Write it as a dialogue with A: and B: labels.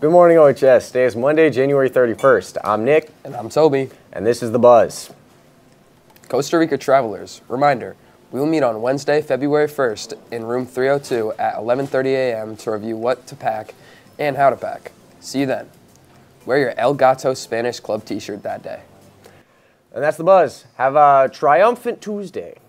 A: Good morning, OHS. Today is Monday, January 31st. I'm Nick.
B: And I'm Toby.
A: And this is The Buzz.
B: Costa Rica travelers, reminder, we will meet on Wednesday, February 1st in room 302 at 11:30 a.m. to review what to pack and how to pack. See you then. Wear your El Gato Spanish Club t-shirt that day.
A: And that's The Buzz. Have a triumphant Tuesday.